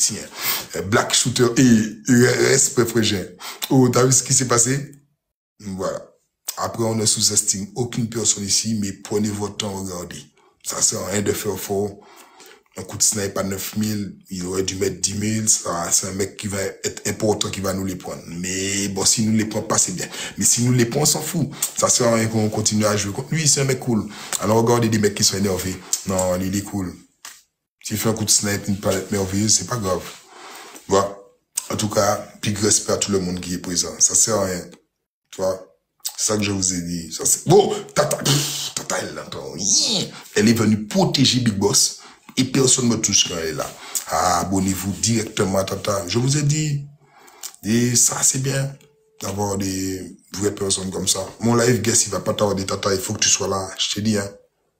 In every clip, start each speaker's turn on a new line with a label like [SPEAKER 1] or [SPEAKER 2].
[SPEAKER 1] tiens, Black Shooter et respect frère. Oh, t'as vu ce qui s'est passé? Voilà. Après, on ne sous-estime aucune personne ici, mais prenez votre temps, regardez. Ça sert à rien de faire fort. Un coup de snipe à 9000, il aurait dû mettre 10 000, c'est un mec qui va être important qui va nous les prendre. Mais bon, si nous les prend pas, c'est bien. Mais si nous les prend, on s'en fout. Ça sert à rien qu'on continue à jouer contre lui, c'est un mec cool. Alors regardez des mecs qui sont énervés. Non, il est cool. S'il fait un coup de snipe, une palette merveilleuse, c'est pas grave. Voilà. En tout cas, big respect à tout le monde qui est présent. Ça sert à rien. Tu vois? C'est ça que je vous ai dit. Ça, bon, Tata, elle l'entend. Elle est venue protéger Big Boss. Et personne ne me touche quand elle est là. Ah, abonnez-vous directement à Tata. Je vous ai dit. Et ça, c'est bien d'avoir des vraies personnes comme ça. Mon live guest, il va pas tarder, Tata. Il faut que tu sois là. Je te dis, hein.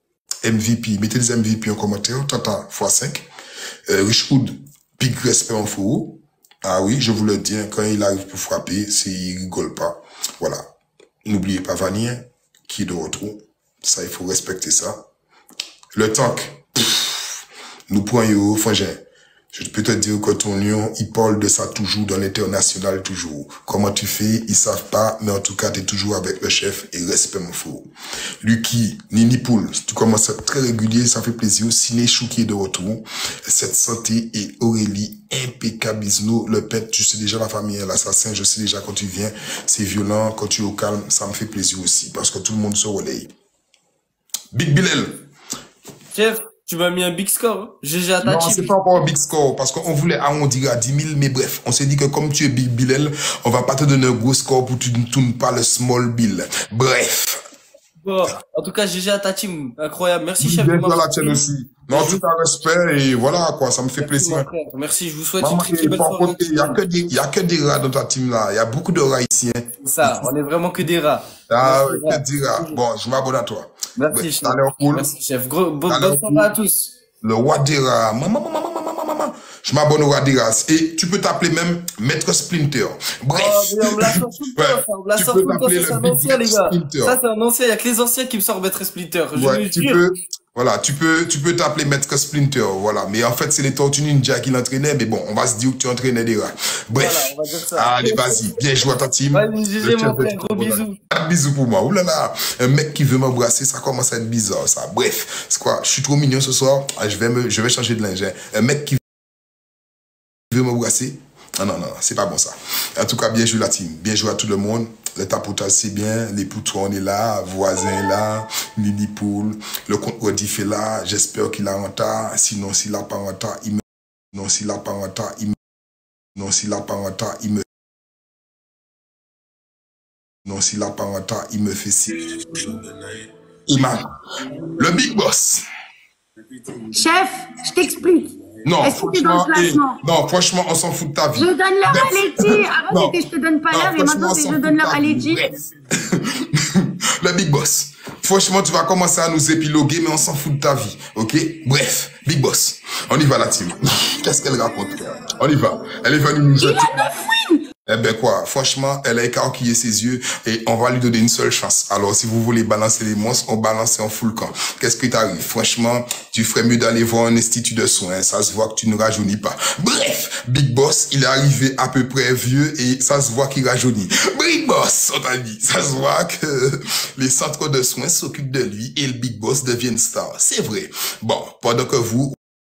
[SPEAKER 1] MVP. Mettez les MVP en commentaire. Tata, x5. Richwood, big respect en faux. Ah oui, je vous le dis, hein, quand il arrive pour frapper, il rigole pas. Voilà. N'oubliez pas Vanille, qui est de retour. Ça, il faut respecter ça. Le tank. Nous prenons, frangin. Je peux te dire que ton lion, il parle de ça toujours dans l'international, toujours. Comment tu fais, ils savent pas, mais en tout cas, tu es toujours avec le chef et respect mon fou. Lucky, Nini Poul, tu commences à être très régulier, ça fait plaisir. Ciné Chou qui est de retour. Cette santé et Aurélie, impeccable, Bisno, le pet, tu sais déjà la famille, l'assassin, je sais déjà quand tu viens, c'est violent, quand tu es au calme, ça me fait plaisir aussi, parce que tout le monde se relaye. Big Bilal.
[SPEAKER 2] Chef. Tu m'as mis un big score, hein? GG à ta
[SPEAKER 1] Non,
[SPEAKER 2] team.
[SPEAKER 1] c'est pas encore un big score, parce qu'on voulait arrondir à 10 000, mais bref, on s'est dit que comme tu es Big Bilal, on va pas te donner un gros score pour que tu ne tournes pas le small bill. Bref.
[SPEAKER 2] Bon, en tout cas, GG à ta team. Incroyable. Merci, chef.
[SPEAKER 1] Bien sûr, la tienne aussi. Non, tout un respect, et voilà, quoi, ça me fait plaisir.
[SPEAKER 2] Merci, je vous souhaite une très belle
[SPEAKER 1] soirée. Il y a que des rats dans ta team, là. Il y a beaucoup de rats ici, hein.
[SPEAKER 2] Ça, on est vraiment que des rats.
[SPEAKER 1] Ah, oui, que des rats. Bon, je m'abonne à toi.
[SPEAKER 2] Merci, chef.
[SPEAKER 1] Cool.
[SPEAKER 2] Merci, chef. Bonne soirée à tous.
[SPEAKER 1] Le roi des rats. Maman. Je m'abonne au roi des rats. Et tu peux t'appeler même Maître Splinter. Bref.
[SPEAKER 2] Oh, on me la sort tout le temps, ça. On me la sort tout le temps, c'est un ancien, les gars. Ça, c'est un ancien. Il y a que les anciens qui me sortent Maître Splinter.
[SPEAKER 1] Ouais, voilà, tu peux t'appeler Maître Splinter, voilà. Mais en fait, c'est les Tortues Ninja qui l'entraînaient, mais bon, on va se dire que tu entraînais des rats. Bref. Voilà, on va dire ça. Allez, vas-y. Bien joué à ta team.
[SPEAKER 2] Vas-y, GG, mon frère. Gros bisous.
[SPEAKER 1] Bisous pour moi. Oulala. Un mec qui veut m'embrasser, ça commence à être bizarre, ça. Bref. C'est quoi? Je suis trop mignon ce soir. Je vais changer de linge. Un mec qui veut m'embrasser. Ah non, c'est pas bon ça. En tout cas, bien joué la team. Bien joué à tout le monde. Le tapotage, c'est bien. Les poutons, on est là. Voisin est là. Nini Poul. Le compte rediff est là. J'espère qu'il a en retard. Sinon, s'il a pas en retard, il me... Non, s'il a pas en retard, il me... Non, s'il a pas en retard, il me... Non, s'il a pas en retard, il me fait si... Imam. Le Big Boss.
[SPEAKER 3] Chef, je t'explique.
[SPEAKER 1] Non, franchement, on s'en fout de ta vie.
[SPEAKER 3] Je donne l'heure à Letty. Avant, c'était je te donne pas l'heure et maintenant, c'est je donne l'heure à Letty.
[SPEAKER 1] Le Big Boss. Franchement, tu vas commencer à nous épiloguer, mais on s'en fout de ta vie. Ok? Bref, Big Boss. On y va, la team. Qu'est-ce qu'elle raconte? On y va. Elle est venue nous jeter.
[SPEAKER 3] Il a 9 wins.
[SPEAKER 1] Eh ben quoi, franchement, elle a écarquillé ses yeux et on va lui donner une seule chance. Alors, si vous voulez balancer les monstres, on balance en full camp. Qu'est-ce qui t'arrive? Franchement, tu ferais mieux d'aller voir un institut de soins. Ça se voit que tu ne rajeunis pas. Bref, Big Boss, il est arrivé à peu près vieux et ça se voit qu'il rajeunit. Big Boss, on t'a dit. Ça se voit que les centres de soins s'occupent de lui et le Big Boss devient star. C'est vrai. Bon, pendant que vous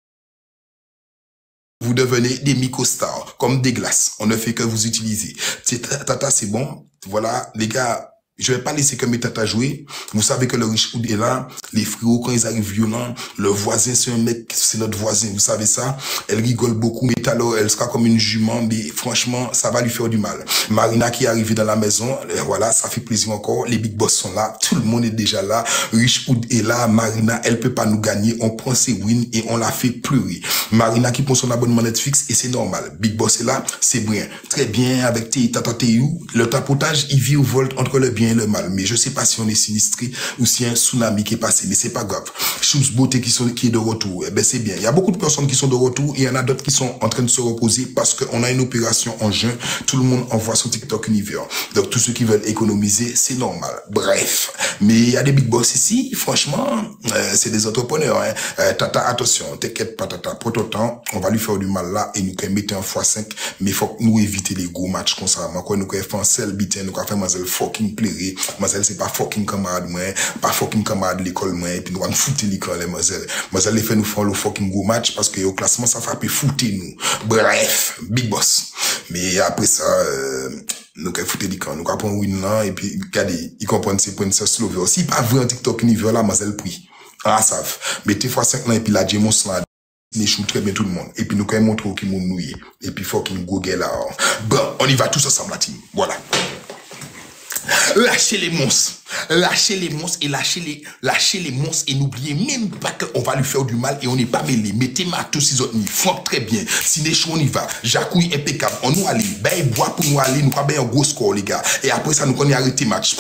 [SPEAKER 1] devenez des micro-stars, comme des glaces. On ne fait que vous utiliser. Tata, c'est bon. Voilà, les gars, je vais pas laisser que mes tatas jouer. Vous savez que le Richwood est là. Les frérots, quand ils arrivent violents, le voisin, c'est un mec, c'est notre voisin. Vous savez ça? Elle rigole beaucoup, mais alors, elle sera comme une jument, mais franchement, ça va lui faire du mal. Marina qui est arrivée dans la maison, voilà, ça fait plaisir encore. Les Big Boss sont là. Tout le monde est déjà là. Richwood est là. Marina, elle peut pas nous gagner. On prend ses wins et on la fait pleurer. Marina qui prend son abonnement Netflix et c'est normal. Big Boss est là. C'est bien. Très bien avec Tata Théou. Le tapotage, il vit au volt entre le bien et le mal. Mais je sais pas si on est sinistré ou si y a un tsunami qui est passé. mais c'est pas grave. Choose Beauté qui est de retour, eh ben c'est bien. Il y a beaucoup de personnes qui sont de retour et il y en a d'autres qui sont en train de se reposer parce qu'on a une opération en juin. Tout le monde envoie sur TikTok Univers. Donc tous ceux qui veulent économiser, c'est normal. Bref, mais il y a des big boss ici, franchement, c'est des entrepreneurs. Hein. Tata, attention, t'inquiète pas Tata, pour autant, on va lui faire du mal là et nous quand mettre un x5, mais faut que nous éviter les gros matchs comme ça. Moi, quoi, nous quand faire un seul bitin, nous quand faire mazel fucking plaisir. Mazel c'est pas fucking camarade moi, pas fucking camarade l'école moi, et puis nous va nous foutre l'école les mazel. Mazel les fait nous faire le fucking gros match parce que au classement ça frappe foutre nous. Bref, big boss. Mais après ça, nous quand foutre l'école, nous quand prendre win là et puis regardez, ils comprennent ces points de slover aussi pas vrai en TikTok niveau là mazel prix. Ah savent. Mettez x5 là et puis la Jemos là échoue très bien tout le monde. Et puis nous quand même montrer qui moun nouillé. Et puis fucking Google là. Bon, on y va tous ensemble la team. Voilà. Lâchez les monstres. Lâchez les monstres et lâchez les monstres et n'oubliez même pas qu'on va lui faire du mal et on n'est pas mêlé. Mettez tous ces autres nids. Frappe très bien. Si les choses on y va. Jacouille impeccable. On nous aller. Ben, bois pour nous aller. Nous pas bien un gros score, les gars. Et après ça, nous connaît arrêter match.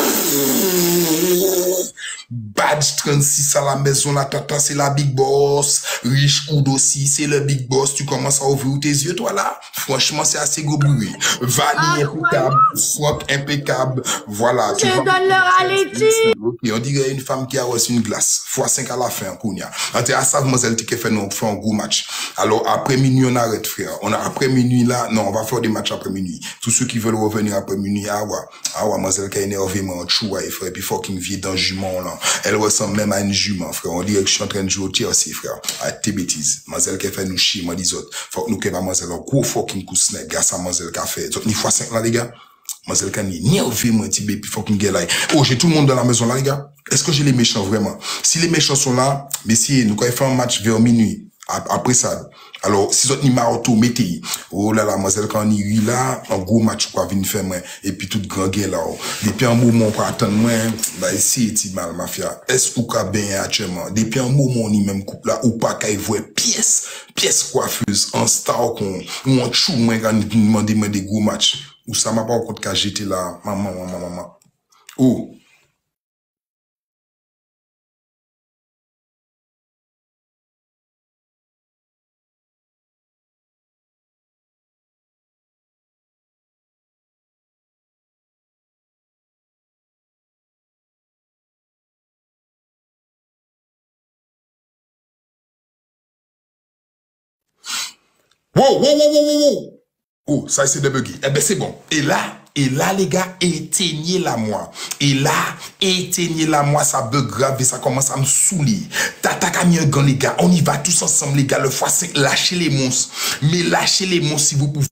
[SPEAKER 1] Badge 36 à la maison, la tata, c'est la big boss. Rich Hood aussi, c'est le big boss. Tu commences à ouvrir tes yeux, toi, là. Franchement, c'est assez gros bruit. Vanille impeccable. Frappe impeccable. Voilà.
[SPEAKER 3] Je donne leur allaitis.
[SPEAKER 1] Ok, on dirait une femme qui a reçu une glace. x5 à la fin, Kounia. En tout cas, ça, mademoiselle, qui fait un gros match. Alors, après minuit, on arrête, frère. Après minuit, là, non, on va faire des matchs après minuit. Tous ceux qui veulent revenir après minuit, mademoiselle, qui a énervément, chouaï, frère, et puis fucking vie d'un jument, là. Elle ressemble même à une jument, frère. On dirait que je suis en train de jouer au tir aussi, frère. Arrête tes bêtises. Mademoiselle qui fait nous chier, moi, les autres. Faut que nous, qu'elle va, mademoiselle, un gros fucking coup de snap, grâce à mademoiselle qui a fait. Donc, ni x5, là, les gars. Mademoiselle qui a ni énervément, petit baby, fucking gay, là. Oh, j'ai tout le monde dans la maison, là, les gars. Est-ce que j'ai les méchants, vraiment? Si les méchants sont là, messieurs, nous, quand il fait un match vers minuit, après ça, alors, si vous êtes ni maroto, mettez, oh là là, mademoiselle, quand on y là, un gros match, quoi, vient faire, moi, et puis tout grand gay, là, depuis un moment, quoi, attendre, moi, bah, ici, c'est mal, mafia. Est-ce ou qu'a bien, actuellement? Depuis un moment, on y même couple, là, ou pas, qu'à y voir pièce coiffeuse, en star, ou en chou, moi, quand nous demandez, moi, des gros matchs. Ou ça m'a pas au compte qu'à j'étais là, maman. Oh. Wow. Oh, ça c'est de buggy. Eh ben c'est bon. Et là, les gars, éteignez-la moi. Et là, éteignez-la moi, ça bug grave et ça commence à me saouler. Tata Camille Gang, les gars, on y va tous ensemble, les gars, le x5, lâchez les monstres. Mais lâchez les monstres si vous pouvez.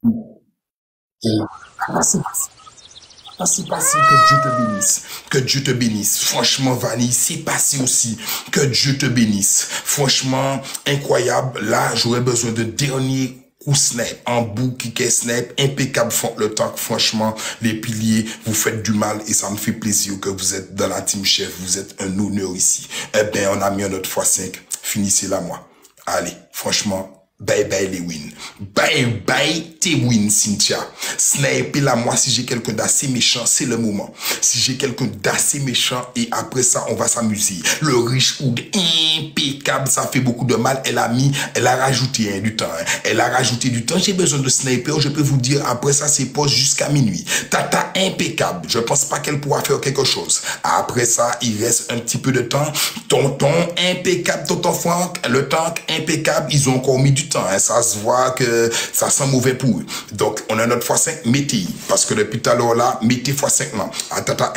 [SPEAKER 1] C'est passé, que Dieu te bénisse. Que Dieu te bénisse. Franchement, Vanille, c'est passé aussi. Que Dieu te bénisse. Franchement, incroyable. Là, j'aurais besoin de dernier coup snap, en bout, kick snap, impeccable font le temps. Franchement, les piliers, vous faites du mal et ça me fait plaisir que vous êtes dans la team chef. Vous êtes un honneur ici. Eh ben, on a mis un autre x5. Finissez-la, moi. Allez, franchement. Bye les wins. Bye tes wins, Cynthia. Sniper la moi si j'ai quelqu'un d'assez méchant, c'est le moment. Si j'ai quelqu'un d'assez méchant et après ça, on va s'amuser. Le riche Hood impeccable, ça fait beaucoup de mal. Elle a rajouté du temps. Elle a rajouté du temps. J'ai besoin de sniper. Je peux vous dire, après ça, c'est poste jusqu'à minuit. Tata impeccable. Je pense pas qu'elle pourra faire quelque chose. Après ça, il reste un petit peu de temps. Tonton impeccable, tonton Franck, le tank impeccable. Ils ont encore mis du temps, hein. Ça se voit que ça sent mauvais pour eux. Donc, on a notre x5, mettez. Parce que depuis tout à l'heure là, mettez x5 là. Ah, tata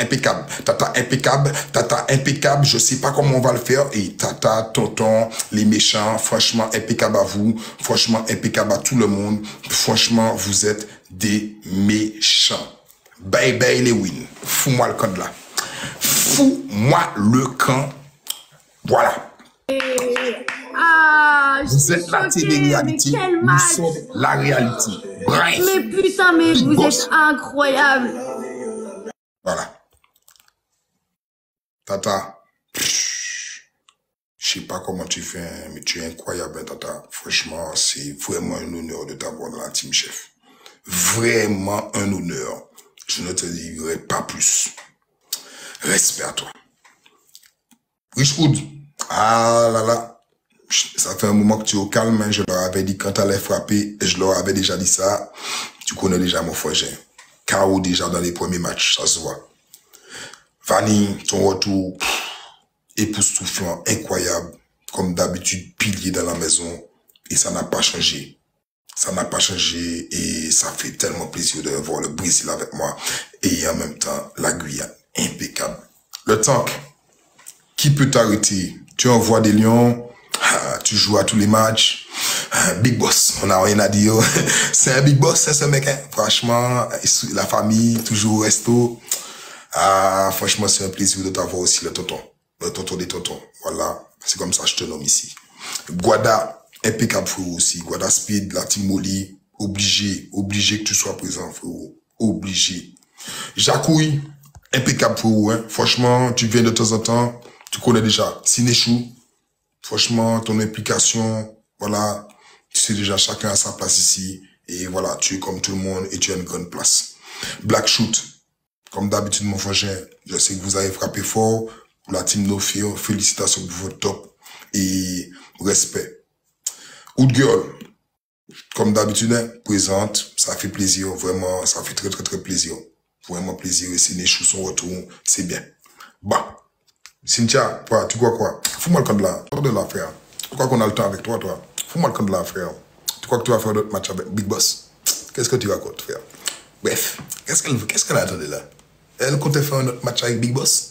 [SPEAKER 1] impeccable. Je sais pas comment on va le faire. Et tata, tonton, les méchants, franchement, impeccable à vous. Franchement, impeccable à tout le monde. Franchement, vous êtes des méchants. Bye les wins. Fous-moi le camp là. Fous-moi le camp. Voilà. Vous êtes la télé-réalité, nous sommes la réalité. Bref.
[SPEAKER 3] Mais putain, mais vous êtes incroyable.
[SPEAKER 1] Voilà. Tata, je sais pas comment tu fais, mais tu es incroyable, Tata. Franchement, c'est vraiment un honneur de t'avoir dans la team chef. Vraiment un honneur. Je ne te dirai pas plus. Respect à toi. Richwood, ah là là, ça fait un moment que tu es au calme, hein. Je leur avais dit quand tu allais frapper, je leur avais déjà dit ça. Tu connais déjà mon frère. KO déjà dans les premiers matchs, ça se voit. Vanny, ton retour, époustouflant, incroyable, comme d'habitude, pilier dans la maison, et ça n'a pas changé. Ça n'a pas changé, et ça fait tellement plaisir de voir le Brésil avec moi, et en même temps, la Guyane, impeccable. Le tank, qui peut t'arrêter? Tu envoies des lions, tu joues à tous les matchs, big boss, on n'a rien à dire. C'est un big boss, c'est ce mec, hein. Franchement, la famille, toujours au resto. Franchement, c'est un plaisir de t'avoir aussi, le tonton des tontons. Voilà, c'est comme ça que je te nomme ici. Guada, impeccable frérot aussi. Guada Speed, la team Molly, obligé que tu sois présent frérot, obligé. Jacouille, impeccable frérot, hein. Franchement, tu viens de temps en temps, tu connais déjà. Sinéchou, franchement, ton implication, voilà, tu sais déjà, chacun a sa place ici. Et voilà, tu es comme tout le monde et tu as une grande place. Black Shoot, comme d'habitude, mon frangin, je sais que vous avez frappé fort. Pour la team Nofio, félicitations pour votre top et respect. Hood Girl, comme d'habitude, hein, présente, ça fait plaisir, vraiment, ça fait très plaisir. Vraiment plaisir, et c'est Néchou son retour, c'est bien. Bah, Cynthia, toi, tu crois quoi? Fous-moi le camp de là, frère. Tu crois qu'on a le temps avec toi? Fous-moi le camp de là, frère. Tu crois que tu vas faire d'autres matchs avec Big Boss? Qu'est-ce que tu racontes, frère? Bref, qu'est-ce qu'elle attendait là? Elle comptait faire un autre match avec Big Boss?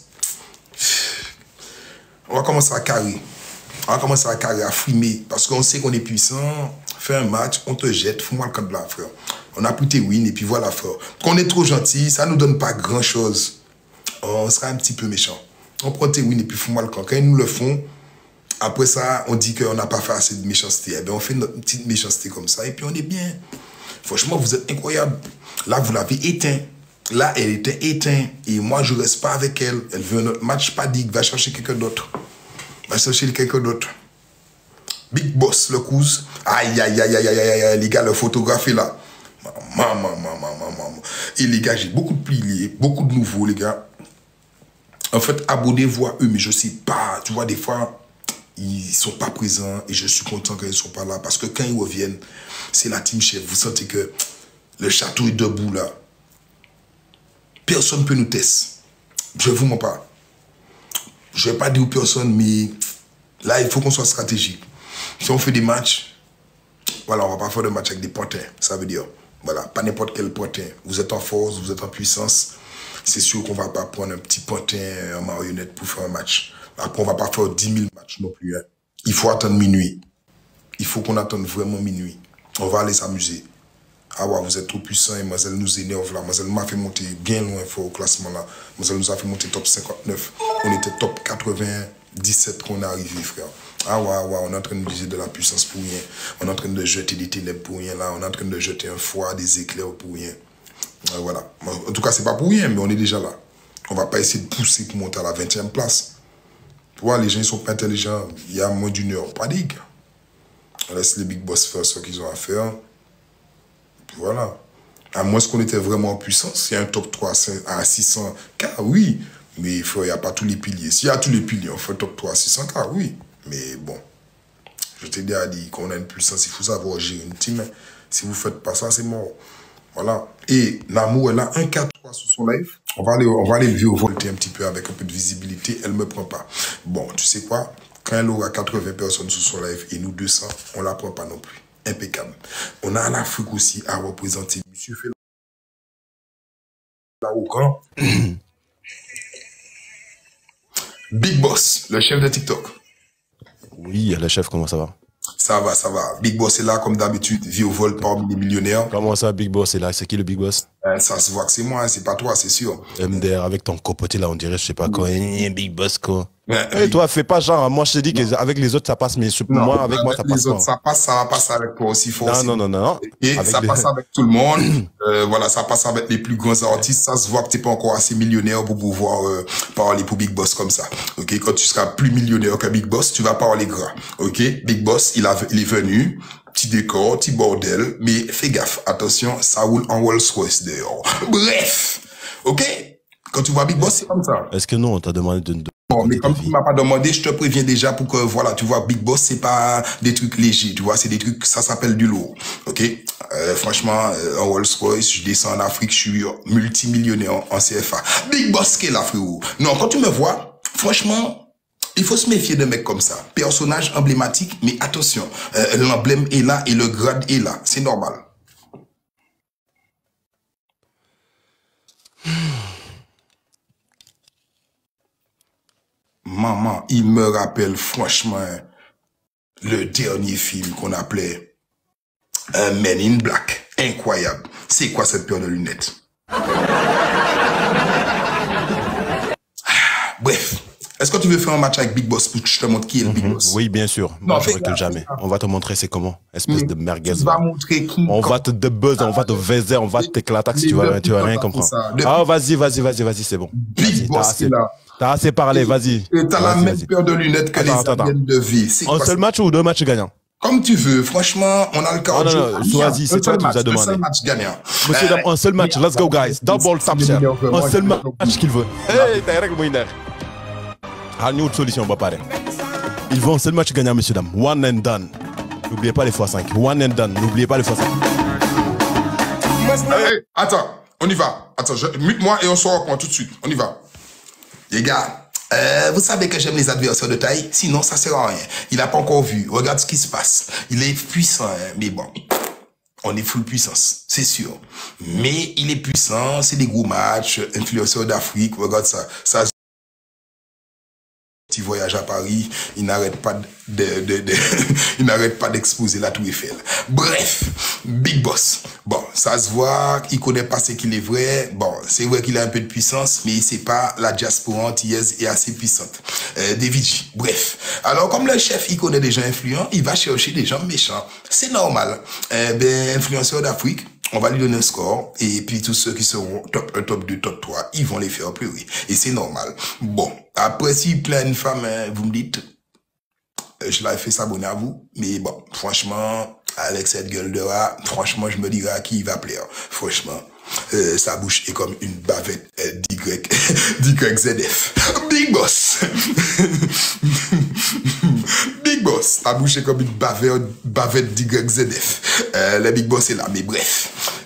[SPEAKER 1] On va commencer à carrer. On va commencer à carrer, à frimer. Parce qu'on sait qu'on est puissant. Fais un match, on te jette. Fous-moi le camp de là, frère. On a pris tes wins et puis voilà, frère. Quand on est trop gentil, ça nous donne pas grand-chose. On sera un petit peu méchant. On prend tes wins et puis fous-moi le camp. Quand ils nous le font, après ça, on dit qu'on n'a pas fait assez de méchanceté. Eh bien, on fait notre petite méchanceté comme ça et puis on est bien. Franchement, vous êtes incroyable. Là, vous l'avez éteint. Là, elle était éteinte. Et moi, je reste pas avec elle. Elle veut un autre match. Pas dit, va chercher quelqu'un d'autre. Va chercher quelqu'un d'autre. Big Boss, le cousin. Aïe, les gars, le photographe est là. Maman. Et les gars, j'ai beaucoup de piliers, beaucoup de nouveaux, les gars. En fait, abonnez-vous à eux, mais je sais pas. Tu vois, des fois, ils sont pas présents et je suis content qu'ils sont pas là. Parce que quand ils reviennent, c'est la team chef. Vous sentez que le château est debout, là. Personne ne peut nous tester. Je ne vous mens pas. Je ne vais pas dire personne, mais là, il faut qu'on soit stratégique. Si on fait des matchs, voilà, on ne va pas faire de match avec des potins. Ça veut dire, voilà, pas n'importe quel potin. Vous êtes en force, vous êtes en puissance. C'est sûr qu'on ne va pas prendre un petit potin en marionnette pour faire un match. Après, on ne va pas faire 10 000 matchs non plus. Hein. Il faut attendre minuit. Il faut qu'on attende vraiment minuit. On va aller s'amuser. Ah ouais, vous êtes trop puissant et Mademoiselle nous énerve là. Mademoiselle m'a fait monter bien loin au classement là. Mademoiselle nous a fait monter top 59. On était top 97 qu'on est arrivé, frère. Ah ouais, on est en train de viser de la puissance pour rien. On est en train de jeter des ténèbres pour rien là. On est en train de jeter un foie, des éclairs pour rien. Voilà. En tout cas, c'est pas pour rien, mais on est déjà là. On va pas essayer de pousser pour monter à la 20e place. Tu vois, les gens ils sont pas intelligents. Il y a moins d'une heure. Pas des gars. On laisse les big boss faire ce qu'ils ont à faire. Voilà. À moins qu'on était vraiment en puissance, il y a un top 3 à 600 K, oui. Mais il n'y a pas tous les piliers. S'il y a tous les piliers, on fait un top 3 à 600 K, oui. Mais bon, je t'ai déjà dit qu'on a une puissance, il faut savoir gérer une team. Si vous ne faites pas ça, c'est mort. Voilà. Et Namou, elle a 1K3 sur son live. On va aller virevolter un petit peu avec un peu de visibilité. Elle ne me prend pas. Bon, tu sais quoi? Quand elle aura 80 personnes sur son live et nous 200, on ne la prend pas non plus. Impeccable. On a l'Afrique aussi à représenter. Monsieur fait là au grand. Big Boss, le chef de TikTok.
[SPEAKER 4] Oui, le chef, comment ça va?
[SPEAKER 1] Ça va. Big Boss est là, comme d'habitude, vie au vol parmi les millionnaires.
[SPEAKER 4] Comment ça, Big Boss est là? C'est qui le Big Boss?
[SPEAKER 1] Ça se voit que c'est moi, c'est pas toi, c'est sûr.
[SPEAKER 4] MDR, avec ton copoté là, on dirait, je sais pas quoi, Big Boss quoi. Et toi, fais pas genre, moi je te dis qu'avec les autres ça passe, mais moi, avec moi ça passe pas.
[SPEAKER 1] Ça passe, ça va passer avec toi aussi.
[SPEAKER 4] Non.
[SPEAKER 1] Et ça passe avec tout le monde. Voilà, ça passe avec les plus grands artistes. Ça se voit que t'es pas encore assez millionnaire pour pouvoir parler pour Big Boss comme ça. Ok, quand tu seras plus millionnaire que Big Boss, tu vas parler gras. Ok, Big Boss, il est venu. Petit décor, petit bordel, mais fais gaffe, attention, ça roule en Rolls-Royce dehors. Bref, ok? Quand tu vois Big Boss, c'est comme ça.
[SPEAKER 4] Est-ce que non, on t'a demandé de
[SPEAKER 1] Bon, mais comme tu m'as pas demandé, je te préviens déjà pour que, voilà, tu vois, Big Boss, c'est pas des trucs légers, tu vois, c'est des trucs, ça s'appelle du lourd, ok? Franchement, en Rolls-Royce, je descends en Afrique, je suis multimillionnaire en CFA. Big Boss qui est là, frérot. Non, quand tu me vois, franchement, il faut se méfier de mecs comme ça. Personnage emblématique, mais attention, l'emblème est là et le grade est là, c'est normal. Maman, il me rappelle franchement le dernier film qu'on appelait Men in Black. Incroyable. C'est quoi cette paire de lunettes? Bref. Est-ce que tu veux faire un match avec Big Boss pour que je te montre qui est le Big Boss?
[SPEAKER 4] Oui, bien sûr. Moi, je recule jamais. On va te montrer c'est comment. Espèce de merguez.
[SPEAKER 1] Tu vas montrer qui.
[SPEAKER 4] On va te debuzzer, on va te vaiser, on va t'éclater si tu vas rien comprendre. Ah, vas-y, c'est bon.
[SPEAKER 1] Big Boss est là.
[SPEAKER 4] T'as assez parlé, vas-y.
[SPEAKER 1] T'as la même paire de lunettes que les aliens de vie.
[SPEAKER 4] Un seul match ou deux matchs gagnants?
[SPEAKER 1] Comme tu veux, franchement, on a le cardio.
[SPEAKER 4] Non, choisis, c'est toi qui nous as demandé.
[SPEAKER 1] Un seul match gagnant.
[SPEAKER 4] Monsieur, un seul match, let's go guys. Double tap share. Un seul match qu'il veut. Hey, t'as règle moyen. Ah, nous, autre solution, on va parler. Il veut un seul match gagnant, monsieur, dame. One and done. N'oubliez pas les x5. One and done. N'oubliez pas les x5.
[SPEAKER 1] Hey, attends, on y va. Attends, mute-moi et on sort tout de suite. On y va. Les gars, vous savez que j'aime les adversaires de taille, sinon ça sert à rien. Il n'a pas encore vu. Regarde ce qui se passe. Il est puissant, hein, mais bon. On est full puissance, c'est sûr. Mais il est puissant, c'est des gros matchs, influenceur d'Afrique, regarde ça. Ça petit voyage à Paris, il n'arrête pas il n'arrête pas d'exposer la Tour Eiffel. Bref, Big Boss. Bon, ça se voit, il connaît pas ce qu'il est vrai. Bon, c'est vrai qu'il a un peu de puissance, mais c'est pas la diaspora antillaise est assez puissante. David J. Bref. Alors, comme le chef, il connaît des gens influents, il va chercher des gens méchants. C'est normal. Influenceur d'Afrique, on va lui donner un score, et puis tous ceux qui seront top 1, top 2, top 3, ils vont les faire pleurer. Et c'est normal. Bon, après, s'il plaît une femme, vous me dites, je l'avais fait s'abonner à vous, mais bon, franchement, avec cette gueule de rat, franchement, je me dirais à qui il va plaire. Franchement, sa bouche est comme une bavette d'YZF. Big Boss. Big Boss. Ta bouche est comme une bavette d'YZF. Le Big Boss est là, mais bref.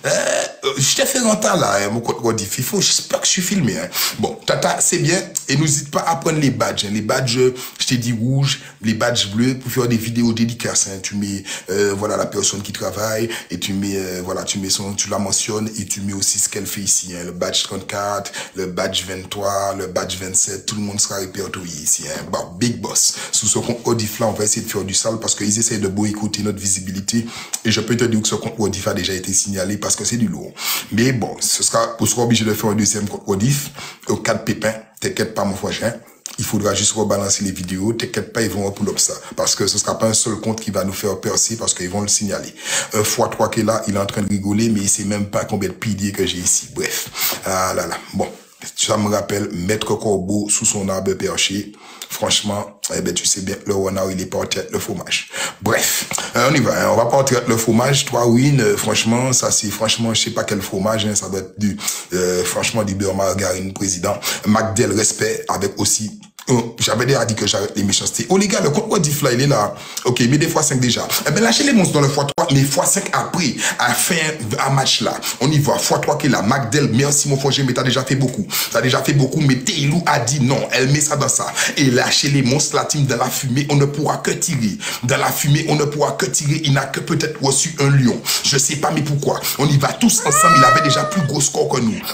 [SPEAKER 1] Je t'ai fait longtemps là, mon code Rodif. J'espère que je suis filmé. Hein. Bon, tata, c'est bien. Et n'hésite pas à prendre les badges. Hein. Les badges, je t'ai dit rouge, les badges bleus pour faire des vidéos dédicaces. Hein. Tu mets, voilà, la personne qui travaille et tu mets, voilà, tu la mentionnes et tu mets aussi ce qu'elle fait ici. Hein. Le badge 34, le badge 23, le badge 27, tout le monde sera répertorié ici. Hein. Bon, Big Boss. Sous ce compte Rodif là, on va essayer de faire du sale parce qu'ils essayent de boycotter notre visibilité. Et je peux te dire que ce compte Rodif a déjà été signalé parce que c'est du lourd. Mais bon, on sera obligé de faire un deuxième compte Rodif au cas de pépin. T'inquiète pas, mon frère. Il faudra juste rebalancer les vidéos. T'inquiète pas, ils vont pull up ça. Parce que ce sera pas un seul compte qui va nous faire percer parce qu'ils vont le signaler. Un x3 qui est là, il est en train de rigoler, mais il sait même pas combien de piliers que j'ai ici. Bref. Ah là là. Bon. Ça me rappelle Maître Corbeau sous son arbre perché. Franchement, eh ben, tu sais bien, le renard, il est pas en tête, le fromage. Bref, on y va, hein. On va pas en tête le fromage. 3 wins, franchement, ça c'est, franchement, je sais pas quel fromage, hein. Ça doit être du, franchement, du beurre margarine, président. McDel, respect, avec aussi, j'avais déjà dit que j'arrête les méchancetés. Oh les gars, le compte Rodif là, il est là. Ok, mais des x5 déjà. Eh ben, lâchez les monstres dans le x3, mais x5 après, à fin, à match là. On y va, x3 qui est là. McDel, merci mon frère, mais t'as déjà fait beaucoup. T'as déjà fait beaucoup, mais Taylou a dit non. Elle met ça dans ça. Et lâchez les monstres, la team, dans la fumée, on ne pourra que tirer. Dans la fumée, on ne pourra que tirer. Il n'a que peut-être reçu un lion. Je sais pas, mais pourquoi? On y va tous ensemble. Il avait déjà plus gros score que nous.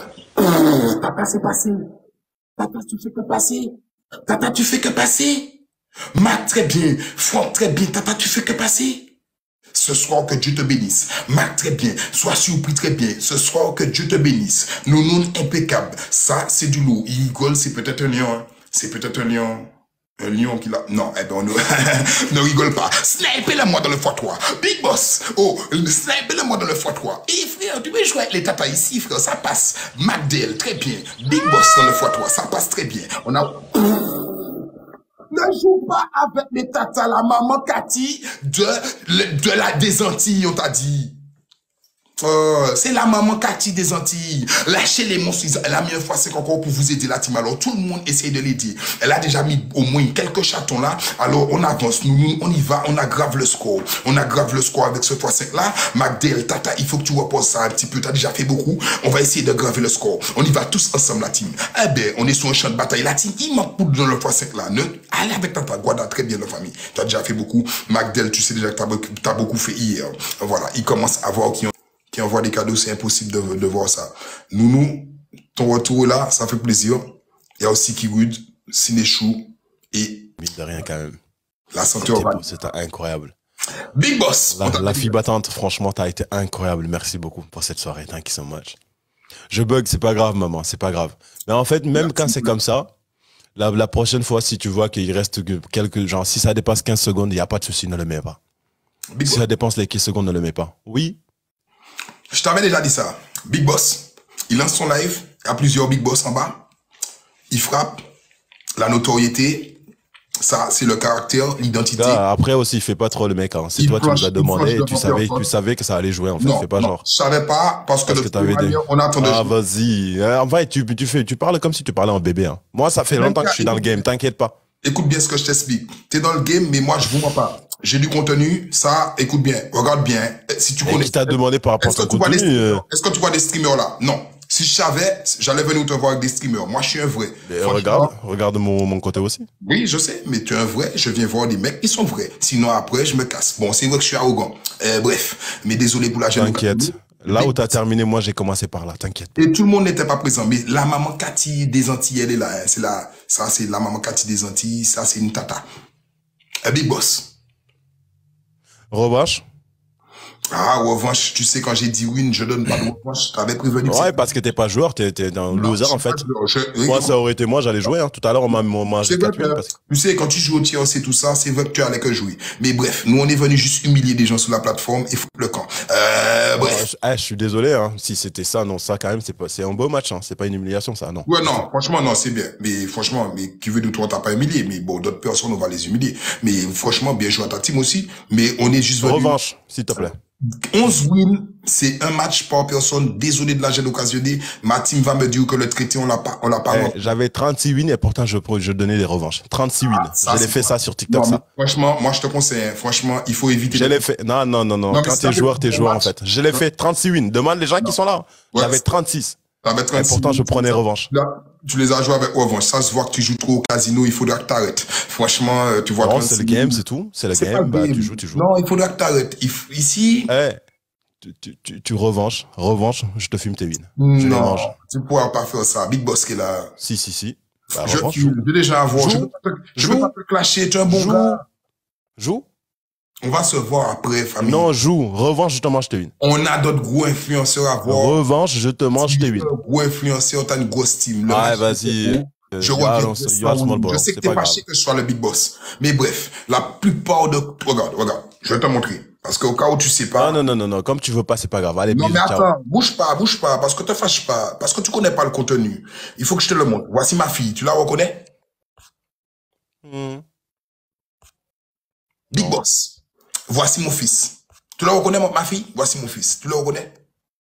[SPEAKER 1] Papa, c'est passé. Papa, tu fais que passer. Tata, tu fais que passer. Mac, très bien. Franck, très bien. Tata, tu fais que passer. Ce soir, que Dieu te bénisse. Mac, très bien. Sois surpris, très bien. Ce soir, que Dieu te bénisse. Nounoun, impeccable. Ça, c'est du lourd. Il rigole, c'est peut-être un lion. Hein. C'est peut-être un lion. Un lion qui l'a... Non, eh ben, on ne rigole pas. Snipez-le-moi dans le x3. Big Boss. Oh, snipez-le-moi dans le x3. Et frère, tu veux jouer avec les tatas ici, frère. Ça passe. McDel, très bien. Big Boss dans le x3. Ça passe très bien. On a... Ne joue pas avec les tatas, la maman Cathy des Antilles, on t'a dit. C'est la maman Cathy des Antilles. Lâchez les monstres. Elle a mis un fois 5 encore pour vous aider la team. Alors, tout le monde essaye de l'aider. Elle a déjà mis au moins quelques chatons là. Alors, on avance. Nous, on y va. On aggrave le score. On aggrave le score avec ce fois 5 là. Magdel, Tata, il faut que tu reposes ça un petit peu. T'as déjà fait beaucoup. On va essayer de graver le score. On y va tous ensemble, la team. Eh ben, on est sur un champ de bataille. La team, il manque dans le fois 5 là. Allez avec Tata. Guarda très bien la famille. T'as déjà fait beaucoup. Magdel, tu sais déjà que t'as beaucoup fait hier. Voilà. Il commence à voir qui envoie des cadeaux, c'est impossible de voir ça. Nounou, ton retour là, ça fait plaisir. Il y a aussi Kirud, Sinéchou et...
[SPEAKER 4] Mine de rien quand même.
[SPEAKER 1] La santé
[SPEAKER 4] c'était incroyable.
[SPEAKER 1] Big Boss.
[SPEAKER 4] La fille battante, franchement, t'as été incroyable. Merci beaucoup pour cette soirée. Thank you so much. Je bug, c'est pas grave, maman, c'est pas grave. Mais en fait, même quand c'est comme ça, la prochaine fois, si tu vois qu'il reste quelques... Genre, si ça dépasse 15 secondes, il n'y a pas de souci, ne le mets pas. Si ça dépasse les 15 secondes, ne le mets pas. Oui.
[SPEAKER 1] Je t'avais déjà dit ça. Big Boss, il lance son live. Il y a plusieurs Big Boss en bas. Il frappe. La notoriété. Ça, c'est le caractère, l'identité.
[SPEAKER 4] Après aussi, fais pas trop le mec. Hein. C'est toi qui nous as demandé et tu savais que ça allait jouer. En fait, fais pas genre.
[SPEAKER 1] Je savais pas parce que on attend de jouer.
[SPEAKER 4] Ah, vas-y. En fait, tu parles comme si tu parlais en bébé. Hein. Moi, ça fait longtemps que je suis dans le game. T'inquiète pas.
[SPEAKER 1] Écoute bien ce que je t'explique. T'es dans le game, mais moi, je vous vois pas. J'ai du contenu, ça, écoute bien, regarde bien. Si tu connais.
[SPEAKER 4] Qui t'a demandé par rapport à ton contenu?
[SPEAKER 1] Est-ce que tu vois des streamers là? Non. Si je savais, j'allais venir te voir avec des streamers. Moi, je suis un vrai.
[SPEAKER 4] Regarde mon côté aussi.
[SPEAKER 1] Oui, je sais, mais tu es un vrai. Je viens voir des mecs qui sont vrais. Sinon, après, je me casse. Bon, c'est vrai que je suis arrogant. Bref, mais désolé pour la gêne.
[SPEAKER 4] T'inquiète. Là où t'as terminé, moi, j'ai commencé par là. T'inquiète.
[SPEAKER 1] Et tout le monde n'était pas présent. Mais la maman Cathy des Antilles, elle est là. Hein. Ça, c'est la maman Cathy des Antilles. Ça, c'est une tata. Un Big Boss.
[SPEAKER 4] Revanche.
[SPEAKER 1] Ah, revanche, tu sais, quand j'ai dit win, je donne pas de revanche. T'avais prévenu.
[SPEAKER 4] Ouais, parce que t'es pas joueur, t'es un loser, en fait. Moi, ça aurait été moi, j'allais jouer, hein. Tout à l'heure, on m'a mangé 4 wins.
[SPEAKER 1] Tu sais, quand tu joues au TRC, tout ça, c'est vrai que tu allais que jouer. Mais bref, nous, on est venu juste humilier des gens sur la plateforme et foutre le camp. Bref.
[SPEAKER 4] Je suis désolé, hein. Si c'était ça, non, ça, quand même, c'est un beau match, hein. C'est pas une humiliation, ça, non.
[SPEAKER 1] Ouais, non, franchement, non, c'est bien. Mais franchement, mais qui veut de toi, t'as pas humilié. Mais bon, d'autres personnes, on va les humilier. Mais franchement, bien joué à ta team aussi. Mais on est juste venu.
[SPEAKER 4] Revanche, s'il te plaît.
[SPEAKER 1] 11 wins, c'est un match par personne. Désolé de la gêne occasionnée. Ma team va me dire que le traité, on l'a pas.
[SPEAKER 4] J'avais 36 wins et pourtant je donnais des revanches. 36 wins. Je l'ai fait ça sur TikTok, ça.
[SPEAKER 1] Franchement, moi, je te conseille, franchement, il faut éviter.
[SPEAKER 4] Je l'ai fait. Non. Quand t'es joueur, en fait. Je l'ai fait 36 wins. Demande les gens qui sont là. J'avais 36. Et pourtant, je prenais revanche.
[SPEAKER 1] Là, tu les as joués avec revanche. Ça se voit que tu joues trop au casino. Il faudra que t'arrêtes. Franchement, tu vois.
[SPEAKER 4] Non, c'est le game, c'est tout. C'est le game. Bah, tu joues.
[SPEAKER 1] Non, il faudra que t'arrêtes. Ici.
[SPEAKER 4] Tu revanche, je te fume tes wins. Je les mange.
[SPEAKER 1] Tu pourras pas faire ça. Big Boss qui est là.
[SPEAKER 4] Si. Bah,
[SPEAKER 1] je vais déjà avoir. Je veux pas te clasher. Tu es un bon gars.
[SPEAKER 4] Joue.
[SPEAKER 1] On va se voir après, famille.
[SPEAKER 4] Non, joue. Revanche, je te mange tes wins.
[SPEAKER 1] On a d'autres gros influenceurs à voir.
[SPEAKER 4] Revanche, je te mange tes wins.
[SPEAKER 1] Gros influenceur, t'as une grosse team.
[SPEAKER 4] Ouais, vas-y.
[SPEAKER 1] Je reviens. Je sais que t'es fâché que je sois le Big Boss. Mais bref, la plupart de... Regarde. Je vais te montrer. Parce qu'au cas où tu sais pas...
[SPEAKER 4] Non. Comme tu veux pas, c'est pas grave. Allez,
[SPEAKER 1] non, mais attends. Bouge pas. Parce que te fâche pas. Parce que tu connais pas le contenu. Il faut que je te le montre. Voici ma fille. Tu la reconnais? Big Boss. Voici mon fils. Tu le reconnais, ma fille? Voici mon fils. Tu le reconnais?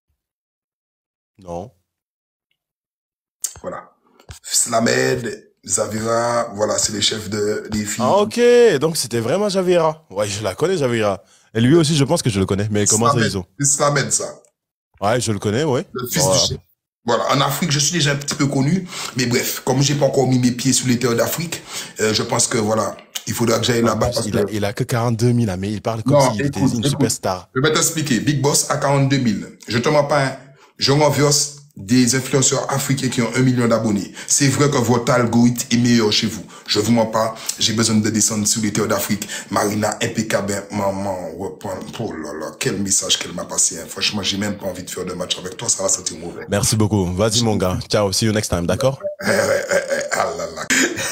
[SPEAKER 4] Non.
[SPEAKER 1] Voilà. Slamed, Zavira, voilà, c'est les chefs des filles.
[SPEAKER 4] Ah, ok. Donc, c'était vraiment Javira. Ouais, je la connais, Javira. Et lui aussi, je pense que je le connais. Mais comment ça, ils ont?
[SPEAKER 1] C'est Slamed, ça.
[SPEAKER 4] Ouais, je le connais, ouais.
[SPEAKER 1] Le fils du chef. Voilà, en Afrique, je suis déjà un petit peu connu. Mais bref, comme j'ai pas encore mis mes pieds sur les terres d'Afrique, je pense que, voilà, il faudra que j'aille là-bas.
[SPEAKER 4] Il a que 42 000, mais il parle comme s'il était une superstar.
[SPEAKER 1] Je vais t'expliquer. Big Boss a 42 000. Je te mens pas, hein. Je renverse des influenceurs africains qui ont 1 million d'abonnés. C'est vrai que votre algorithme est meilleur chez vous. Je vous mens pas. J'ai besoin de descendre sur les terres d'Afrique. Marina, impeccable. Maman, reprend. Oh là là, quel message qu'elle m'a passé. Hein. Franchement, j'ai même pas envie de faire de match avec toi. Ça va sentir mauvais.
[SPEAKER 4] Merci beaucoup. Vas-y, mon gars. Ciao. See you next time. D'accord?
[SPEAKER 1] Ah là là.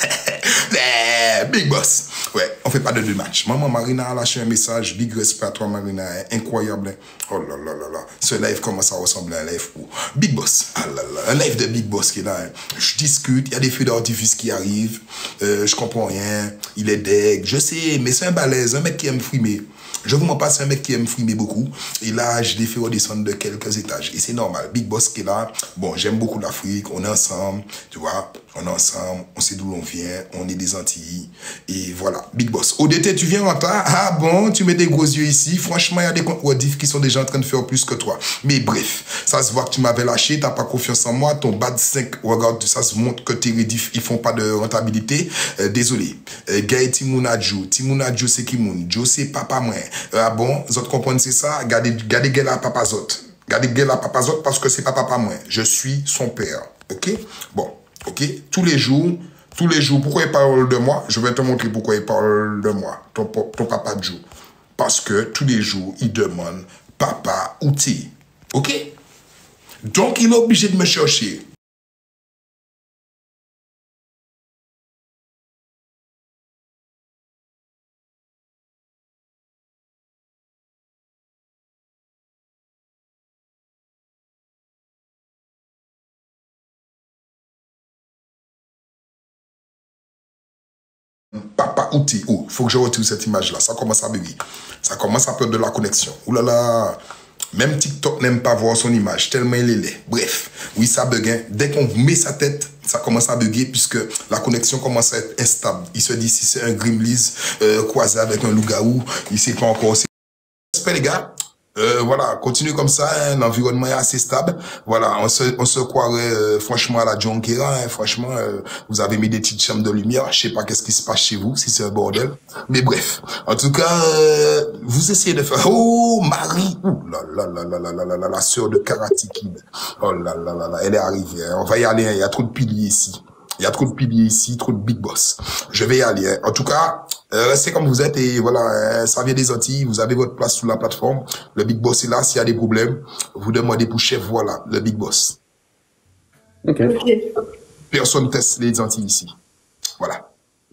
[SPEAKER 1] Big Boss. Ouais, on fait pas de deux matchs. Maman Marina a lâché un message. Big respect à toi, Marina. Incroyable. Oh là là là là. Ce live commence à ressembler à un live pour Big Boss. Ah là là. Un live de Big Boss qui est là. Hein. Je discute. Il y a des feux d'artifice qui arrivent. Je comprends rien. Il est deg. Je sais, mais c'est un balèze. Un mec qui aime frimer. Je vous mens pas, c'est un mec qui aime frimer beaucoup. Et là, je l'ai fait redescendre de quelques étages. Et c'est normal. Big Boss qui est là. Bon, j'aime beaucoup l'Afrique. On est ensemble. Tu vois, on est ensemble. On sait d'où l'on vient. On est des Antilles. Et voilà. Big Boss. ODT, tu viens en retard. Ah bon, tu mets des gros yeux ici. Franchement, il y a des comptes Wadif qui sont déjà en train de faire plus que toi. Mais bref, ça se voit que tu m'avais lâché. T'as pas confiance en moi. Ton bad 5, regarde, ça se montre que tes rédifs, ils font pas de rentabilité. Désolé. Gay Timounadjo. Timounadjo, c'est qui moun? Joe, c'est papa moi. Ah bon, vous comprenez c'est ça? Gardez gueule à papa Zot. Gardez gueule à papa Zot parce que c'est pas papa moi. Je suis son père. Ok? Bon, ok? Tous les jours, pourquoi il parle de moi? Je vais te montrer pourquoi il parle de moi. Ton papa Joe. Parce que tous les jours, il demande papa ou t'es. Ok? Donc, il est obligé de me chercher. Papa outil. Oh, il faut que je retire cette image-là. Ça commence à bugger. Ça commence à perdre de la connexion. Ouh là là. Même TikTok n'aime pas voir son image, tellement il est laid. Bref, oui, ça bug. Hein. Dès qu'on met sa tête, ça commence à bugger puisque la connexion commence à être instable. Il se dit si c'est un Grimleys croisé avec un loup-garou, il ne sait pas encore. Respect les gars. Voilà, continue comme ça, hein, l'environnement est assez stable. Voilà, on se croirait franchement à la Junkiera, hein, franchement, vous avez mis des petites chambres de lumière, je sais pas qu'est-ce qui se passe chez vous, si c'est un bordel. Mais bref, en tout cas, vous essayez de faire... Oh, Marie! Ouh là là là là là là là là, la sœur de Karate Kid. Oh là là là là, elle est arrivée, hein. On va y aller, hein. Il y a trop de piliers ici. Il y a trop de piliers ici, trop de big boss. Je vais y aller. Hein. En tout cas, restez comme vous êtes et voilà, ça vient des Antilles. Vous avez votre place sur la plateforme. Le big boss est là. S'il y a des problèmes, vous demandez pour chef. Voilà, le big boss.
[SPEAKER 2] Ok.
[SPEAKER 1] Personne teste les Antilles ici. Voilà.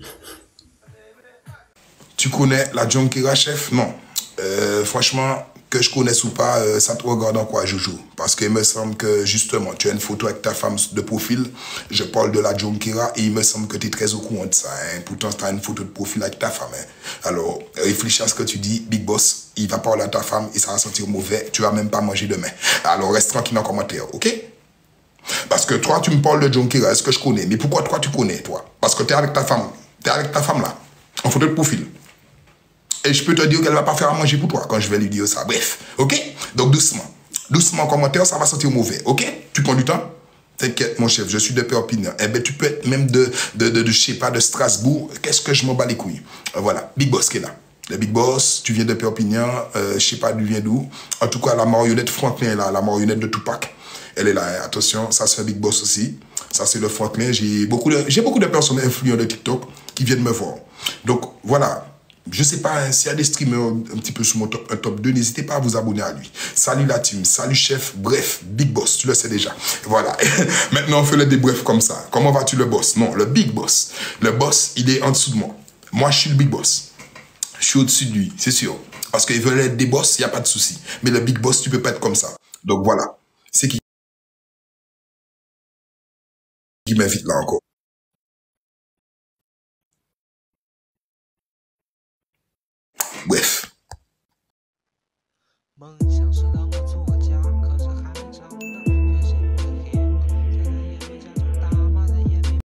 [SPEAKER 1] Tu connais la Junkiera, chef? Non. Franchement, que je connaisse ou pas, ça te regarde en quoi, Jojo? Parce qu'il me semble que, justement, tu as une photo avec ta femme de profil. Je parle de la Junkiera et il me semble que tu es très au courant de ça. Hein. Pourtant, tu as une photo de profil avec ta femme. Hein. Alors, réfléchis à ce que tu dis. Big Boss, il va parler à ta femme et ça va sentir mauvais. Tu vas même pas manger demain. Alors, reste tranquille en commentaire, ok? Parce que toi, tu me parles de Junkiera, est-ce que je connais? Mais pourquoi toi, tu connais, toi? Parce que tu es avec ta femme. Tu es avec ta femme, là. En photo de profil. Et je peux te dire qu'elle va pas faire à manger pour toi quand je vais lui dire ça. Bref, ok? Donc doucement. Doucement en commentaire, ça va sentir mauvais, ok? Tu prends du temps? T'inquiète, mon chef, je suis de Perpignan. Eh ben, tu peux être même je sais pas, de Strasbourg. Qu'est-ce que je m'en bats les couilles? Voilà, Big Boss qui est là. Le Big Boss, tu viens de Perpignan, je sais pas d'où vient d'où. En tout cas, la marionnette Franklin est là, la marionnette de Tupac. Elle est là, hein. Attention, ça c'est un Big Boss aussi. Ça c'est le Franklin. J'ai beaucoup de personnes influentes de TikTok qui viennent me voir. Donc, voilà. Je sais pas, hein, s'il y a des streamers un petit peu sur mon top 2, n'hésitez pas à vous abonner à lui. Salut la team, salut chef, bref, Big Boss, tu le sais déjà. Voilà. Maintenant, on fait le débrief comme ça. Comment vas-tu le boss? Non, le Big Boss. Le boss, il est en dessous de moi. Moi, je suis le Big Boss. Je suis au-dessus de lui, c'est sûr. Parce qu'il veut être des boss, il n'y a pas de souci. Mais le Big Boss, tu peux pas être comme ça. Donc voilà. C'est qui m'invite là encore. Bref.